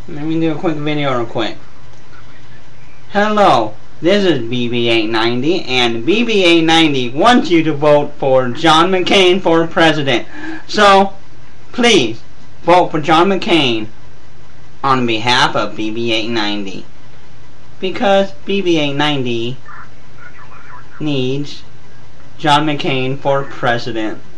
Let me do a quick video real quick. Hello, this is BB890, and BB890 wants you to vote for John McCain for president. So, please, vote for John McCain on behalf of BB890. Because BB890 needs John McCain for president.